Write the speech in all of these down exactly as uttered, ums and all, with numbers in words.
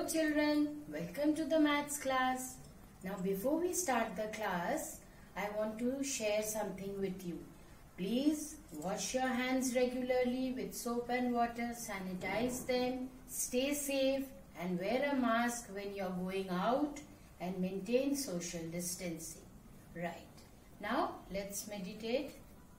Hello children, welcome to the maths class. Now before we start the class, I want to share something with you. Please wash your hands regularly with soap and water, sanitize them, stay safe and wear a mask when you are going out and maintain social distancing. Right. Now let's meditate.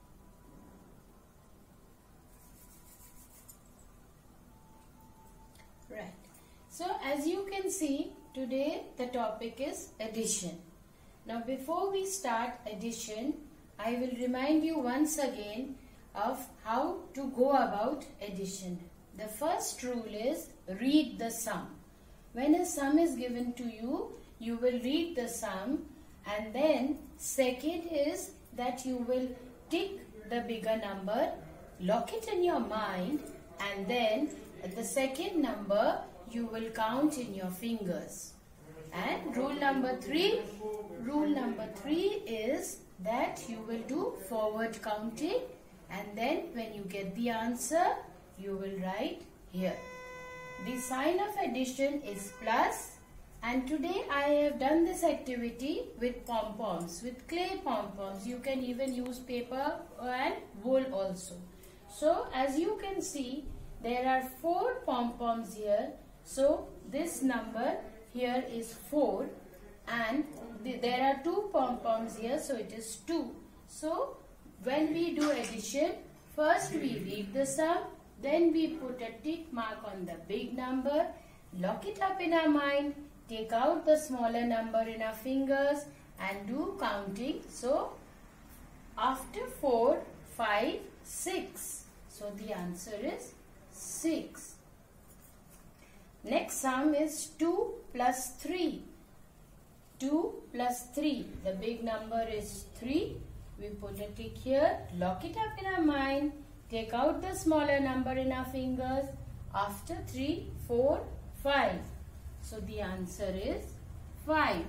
Right. So as you can see, today the topic is addition. Now before we start addition, I will remind you once again of how to go about addition. The first rule is read the sum. When a sum is given to you, you will read the sum, and then second is that you will tick the bigger number, lock it in your mind, and then at the second number you will count in your fingers. And rule number three, rule number three is that you will do forward counting, and then when you get the answer, you will write here. The sign of addition is plus, and today I have done this activity with pom-poms, with clay pom-poms. You can even use paper and wool also. So as you can see, there are four pom-poms here. So this number here is four, and the, there are two pom-poms here, so it is two. So when we do addition, first we read the sum, then we put a tick mark on the big number, lock it up in our mind, take out the smaller number in our fingers and do counting. So after four, five, six. So the answer is six. Next sum is two plus three. two plus three. The big number is three. We put a tick here, lock it up in our mind, take out the smaller number in our fingers. After three, four, five. So the answer is five.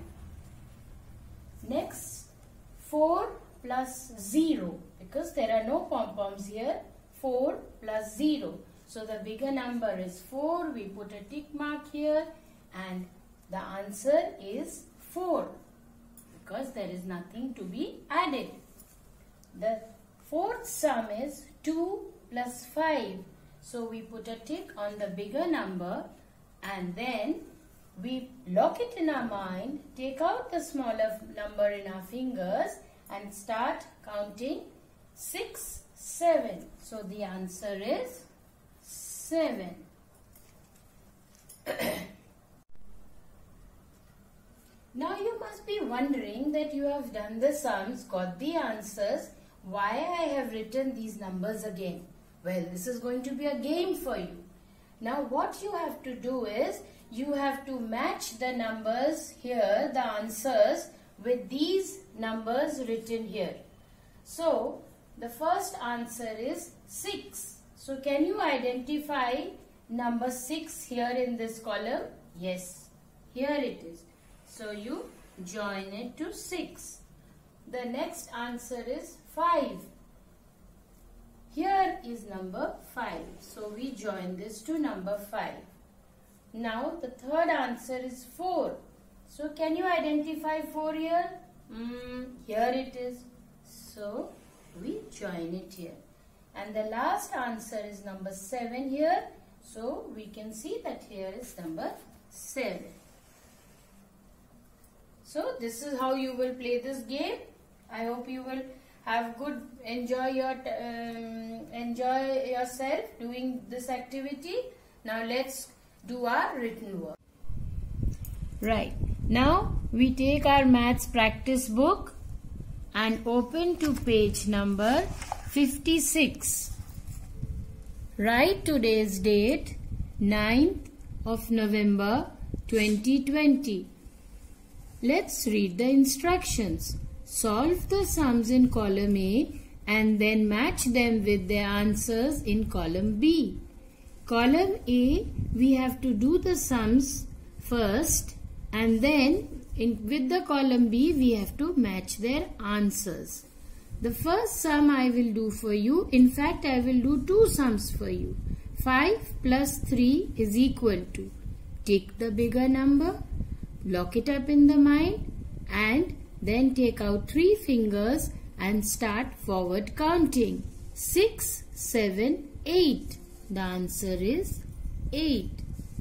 Next, four plus zero. Because there are no pom-poms here, four plus zero. So the bigger number is four. We put a tick mark here, and the answer is four because there is nothing to be added. The fourth sum is two plus five. So we put a tick on the bigger number, and then we lock it in our mind, take out the smaller number in our fingers and start counting six, seven. So the answer is seven. Now you must be wondering that you have done the sums, got the answers, why I have written these numbers again. Well, this is going to be a game for you. Now what you have to do is, you have to match the numbers here, the answers, with these numbers written here. So the first answer is six. So can you identify number six here in this column? Yes, here it is. So you join it to six. The next answer is five. Here is number five. So we join this to number five. Now the third answer is four. So can you identify four here? Mm, here it is. So we join it here. And the last answer is number seven here. So we can see that here is number seven. So this is how you will play this game. I hope you will have good, enjoy your um, enjoy yourself doing this activity. Now let's do our written work. Right. Now we take our maths practice book and open to page number fifty-six. Write today's date, ninth of November twenty twenty. Let's read the instructions. Solve the sums in column A and then match them with their answers in column B. Column A, we have to do the sums first, and then in, with the column B, we have to match their answers. The first sum I will do for you, in fact I will do two sums for you. five plus three is equal to take the bigger number, lock it up in the mind, and then take out three fingers and start forward counting. Six, seven, eight. The answer is eight.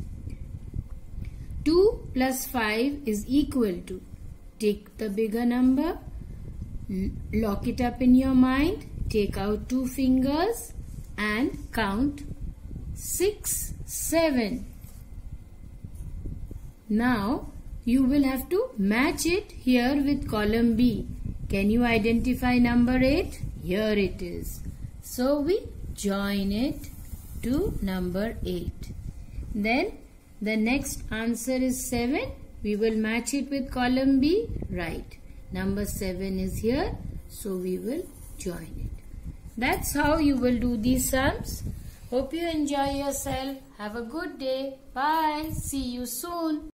two plus five is equal to, take the bigger number, lock it up in your mind, take out two fingers and count six, seven. Now you will have to match it here with column B. Can you identify number eight? Here it is. So we join it to number eight. Then the next answer is seven. We will match it with column B. Right. Number seven is here. So we will join it. That's how you will do these sums. Hope you enjoy yourself. Have a good day. Bye. See you soon.